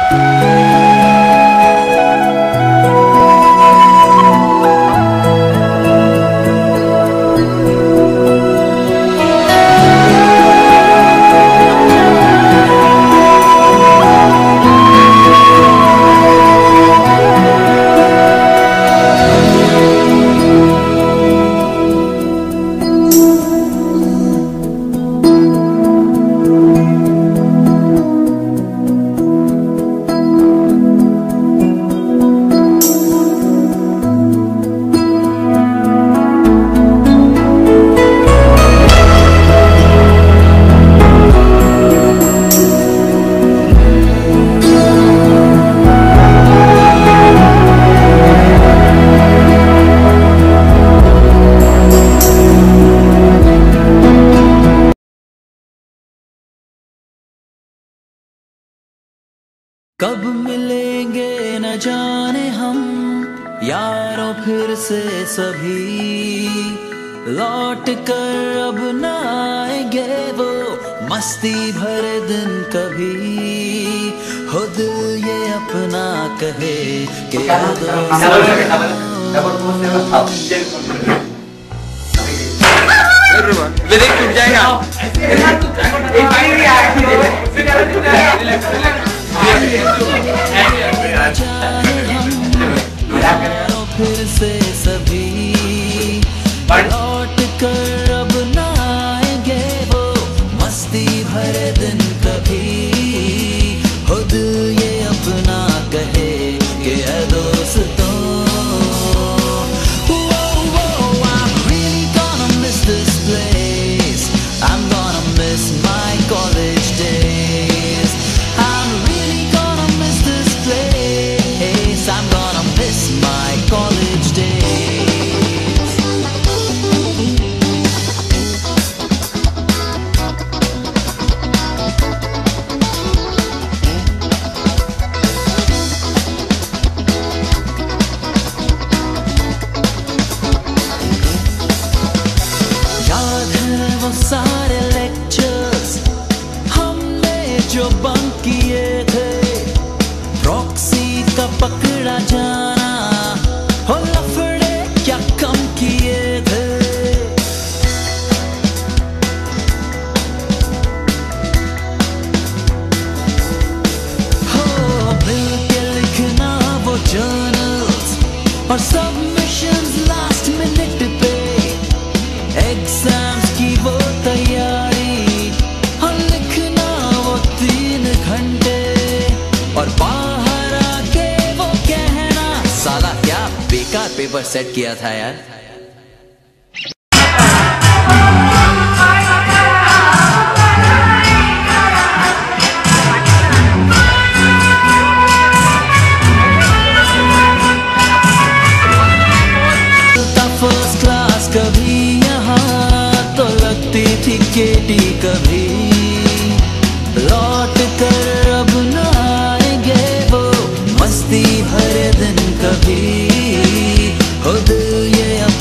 कब मिलेंगे न जाने हम यारों फिर से सभी, लौट कर अब न आएंगे वो मस्ती भरे दिन कभी। हो दिल ये अपना कहे कि विवेक टूट जाएगा। फिर से सभी लौट कर अब न आएंगे वो मस्ती भरे दिन कभी। हो दिल ये अपना कहे कि ऐ दोस्तों, I'm really gonna miss this place. I'm gonna miss my college days. I'm really gonna miss this place. I'm gonna miss my college days. याद है वो सारे लेक्चर्स हमने जो बंक किए थे, प्रॉक्सी का पकड़ा जाना, हो लफड़े क्या कम किए थे। हो मिल के लिखना वो जर्नल्स और सबमिशंस लास्ट मिनट पे, एग्जाम्स की वो तैयारी और लिखना वो 3 घंटे, और बाहर आके वो कहना साला क्या बेकार पेपर सेट किया था यार। फर्स्ट क्लास कभी यहाँ तो लगती थी केटी कभी, लौट कर अब न आएंगे वो मस्ती भरे दिन कभी। हो दिल ये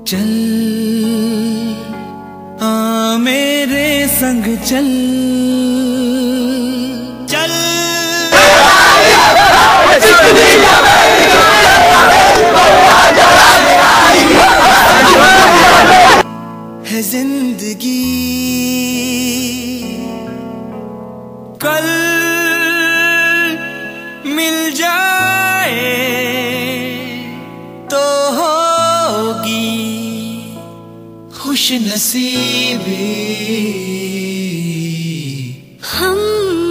चल मेरे संग चल चल है जिंदगी कल मिल जाए तो होगी खुश नसीबी। हम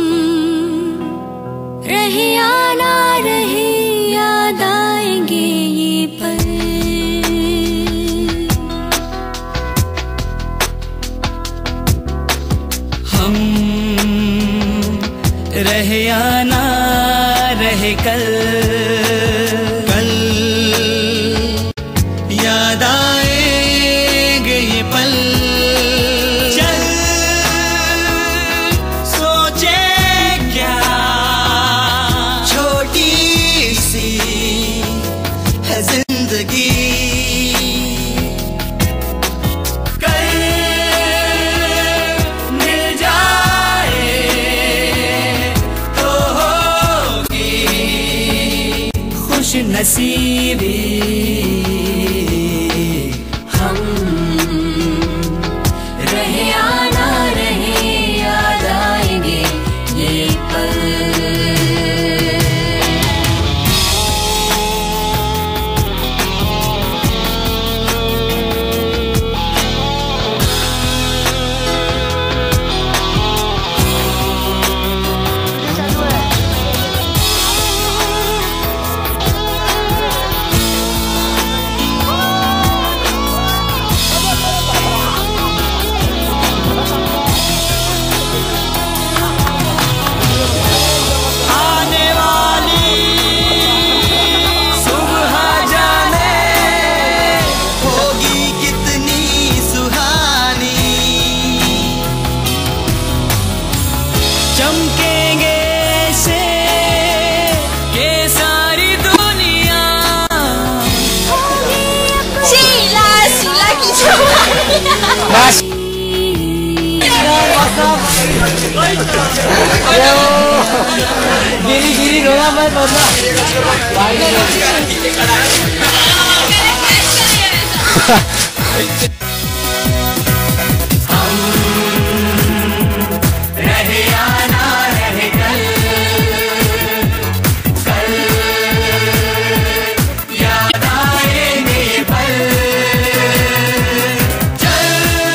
रहे या ना रहे याद आएंगे ये पल। हम रहे या ना रहे कल कल याद आएंगे ये पल। चल सोचे क्या छोटी सी है जिंदगी कल मिल जाए तो होगी खुश नसीबी। हम रहे या ना रहे याद आएंगे ये पल। आने वाली सुबह जाने होगी कितनी सुहानी। चमकेंगे से ये सारी दुनिया। शीला शीला की गिरी गिरी रोना मत रोना। रहे या ना रहे कल कल याद आएंगे ये पल। चल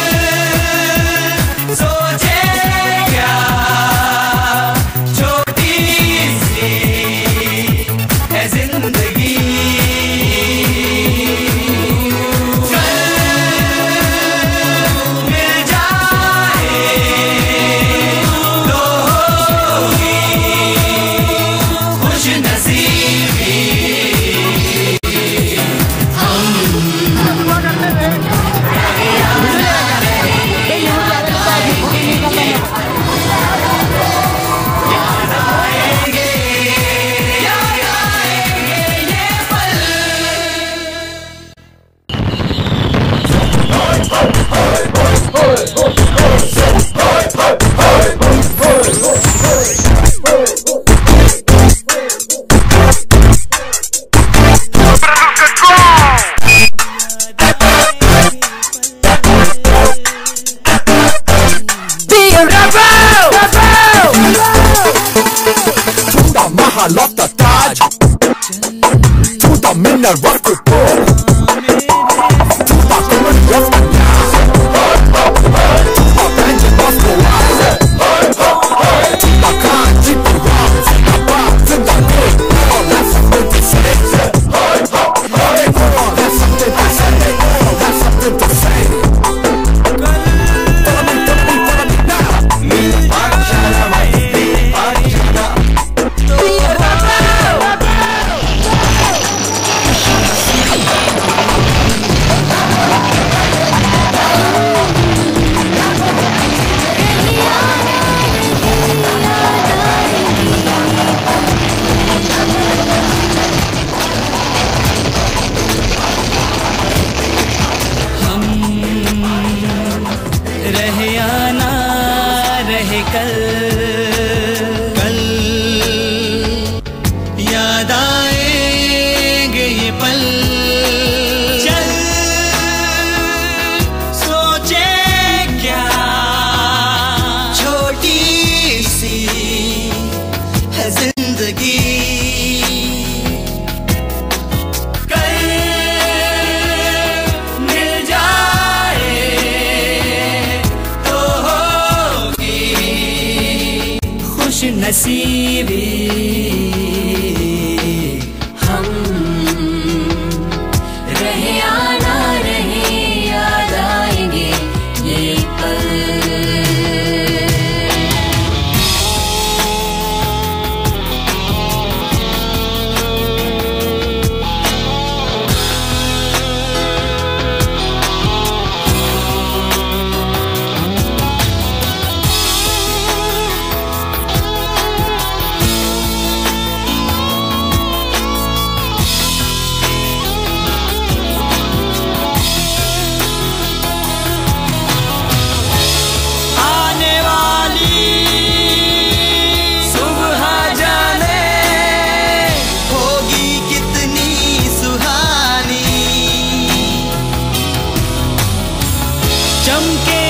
सोचे क्या छोटी सी है जिंदगी कल मिल जाए तो होगी खुश नसीबी। MOHATA ताज तूता मिनर वक्त को तूता कमर वक्त तूता बैंड बस को तूता कान जिपी रॉक तूता जिंदा के all that's something to say all that's something to say all that's something to say। Follow me now नसीबी हम रहे आना रहे याद आएंगे ये पल। चमके